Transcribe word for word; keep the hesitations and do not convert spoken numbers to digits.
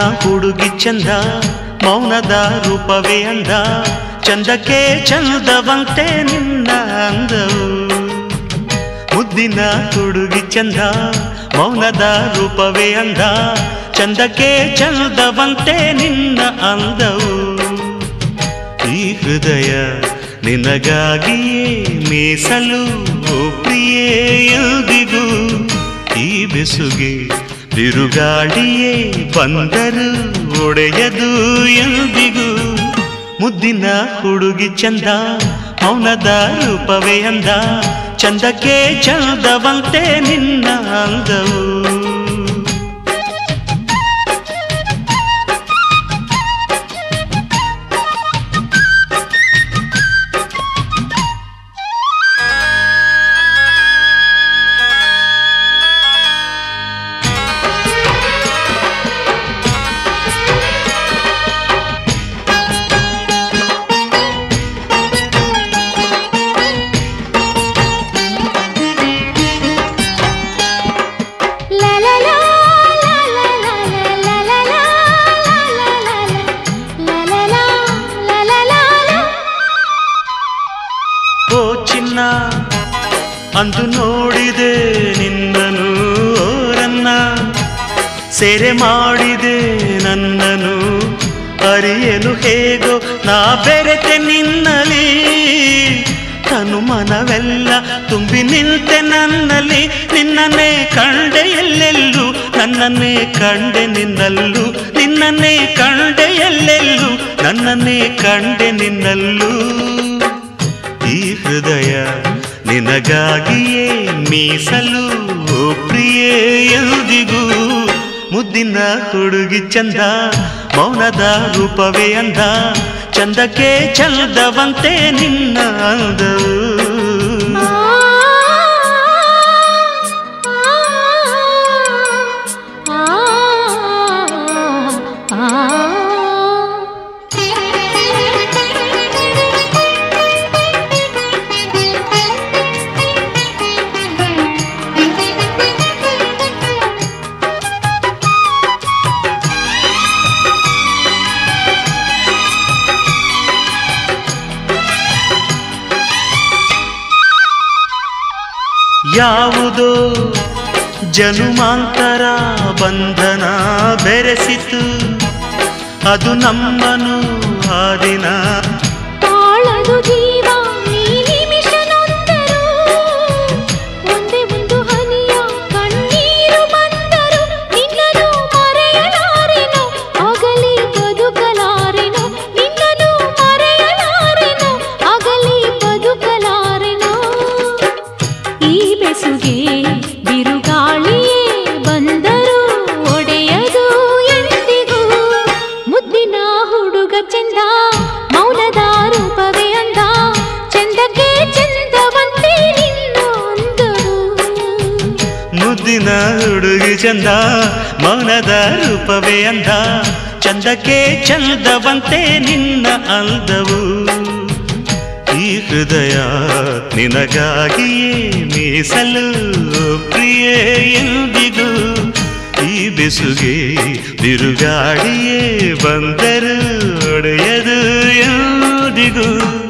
ಹುಡುಗಿ ಚಂದ ಮೌನದ ರೂಪವೇ ಅಂದ ಚಂದಕ್ಕೆ ಚಂದವಂತೆ ನಿನ್ನ ಅಂದವು ಮುದ್ದಿನ ಹುಡುಗಿ ಚಂದ ಮೌನದ ರೂಪವೇ ಅಂದ ಚಂದಕ್ಕೆ ಚಂದವಂತೆ ನಿನ್ನ ಅಂದವು ಈ ಹೃದಯ ನಿನಗಾಗಿಯೇ ಮೀಸಲು ಓ ಪ್ರಿಯೇ ಎಂದಿಗೂ ಈ ಬೆಸುಗೆ ಬಿರುಗಾಳಿಯೇ ಬಂದರು ಒಡೆಯದು ಎಂದಿಗೂ ಮುದ್ದಿನ ಹುಡುಗಿ ಚಂದ ಮೌನದ ರೂಪವೇ ಅಂದ ಚಂದಕ್ಕೆ ಚಂದವಂತೆ ನಿನ್ನ ಅಂದವು ಅಂದು ನೋಡಿದೆ ನಿನ್ನನು ಓರನ್ನ ಸೆರೆ ಮಾಡಿದೆ ನನ್ನನು ಅರಿಯನು ಹೇಗೋ ನಾ ಬೆರೆತೆ ನಿನ್ನಲಿ ತನು ಮನವೆಲ್ಲ ತುಂಬಿ ನಿಂತೆ ನನ್ನಲ್ಲಿ ನಿನ್ನನ್ನೇ ಕಂಡೆ ಎಲ್ಲೆಲ್ಲೂ ನನ್ನನ್ನೇ ಕಂಡೆ ನಿನ್ನಲ್ಲೂ ನಿನ್ನನ್ನೇ ಕಂಡೆ ಎಲ್ಲೆಲ್ಲೂ ನನ್ನನ್ನೇ ಕಂಡೆ ನಿನ್ನಲ್ಲೂ ಈ ಹೃದಯ ನಿನಗಾಗಿಯೇ ಮೀಸಲು ಓ ಪ್ರಿಯೇ ಎಂದಿಗೂ ಮುದ್ದಿನ ಹುಡುಗಿ ಚಂದ ಮೌನದ ರೂಪವೇ ಅಂದ ಚಂದಕ್ಕೆ ಚಂದವಂತೆ ನಿನ್ನ ಅಂದವು ಯಾವುದೋ ಜನುಮಾಂತರ ಬಂಧನ ಬೆರೆಸಿತು ಅದು ನಮ್ಮನು ಹಾದಿನ ತಾಳದು ಜೀವ ಈ ನಿಮಿಷ ನೊಂದರು ಒಂದೇ ಒಂದು ಹನಿಯ ಕಣ್ಣೀರು ಬಂದರು ನಿನ್ನನು ಮರೆಯಲಾರೆನು ಅಗಲಿ ಬದುಕಲಾರೆನು ನಿನ್ನನು ಮರೆಯಲಾರೆನು ಅಗಲಿ ಬದುಕಲಾರೆನು ಈ ಬೆಸುಗೆ ಬಿರುಗಾಳಿಯೇ ಬಂದರು ಒಡೆಯದು ಎಂದಿಗೂ ಮುದ್ದಿನ ಹುಡುಗ ಚಂದ ಮೌನದ ರೂಪವೇ ಅಂದ ಚಂದಕ್ಕೆ ಚಂದವಂತೆ ನಿನ್ನ ಅಂದವು ಮುದ್ದಿನ ಹುಡುಗಿ ಚಂದ ಮೌನದ ರೂಪವೇ ಅಂದ ಚಂದಕ್ಕೆ ಚಂದವಂತೆ ನಿನ್ನ ಅಂದವು ಈ ಹೃದಯ ನಿನಗಾಗಿಯೇ ಮೀಸಲು ಪ್ರಿಯೇ ಎಂದಿಗೂ ಈ ಬೆಸುಗೆ ಬಿರುಗಾಳಿಯೇ ಬಂದರು ಒಡೆಯದು ಎಂದಿಗೂ